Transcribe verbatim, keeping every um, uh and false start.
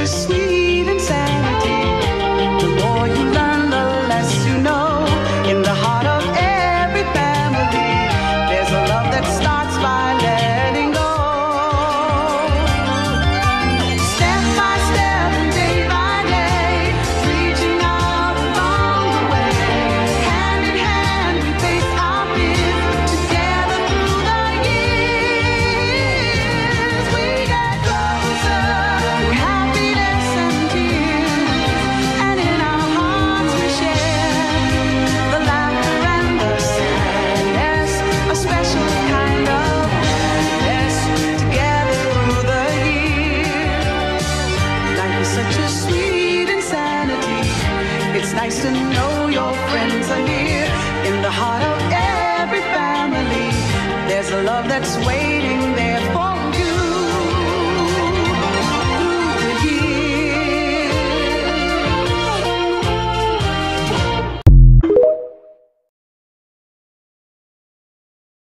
a sweet insanity. The more you learn, the less you know. In the heart of every family, there's a love that starts by letting go. Step by step and day by day, reaching out along the way. Hand in hand, we face our fears. Together through the years, we get closer through happiness and tears. And in our hearts we share the laughter and the sadness, a special kind of happiness. Together through the years, life is such a sweet insanity. It's nice to know your friends are near. In the heart of every family, there's a love that's waiting there for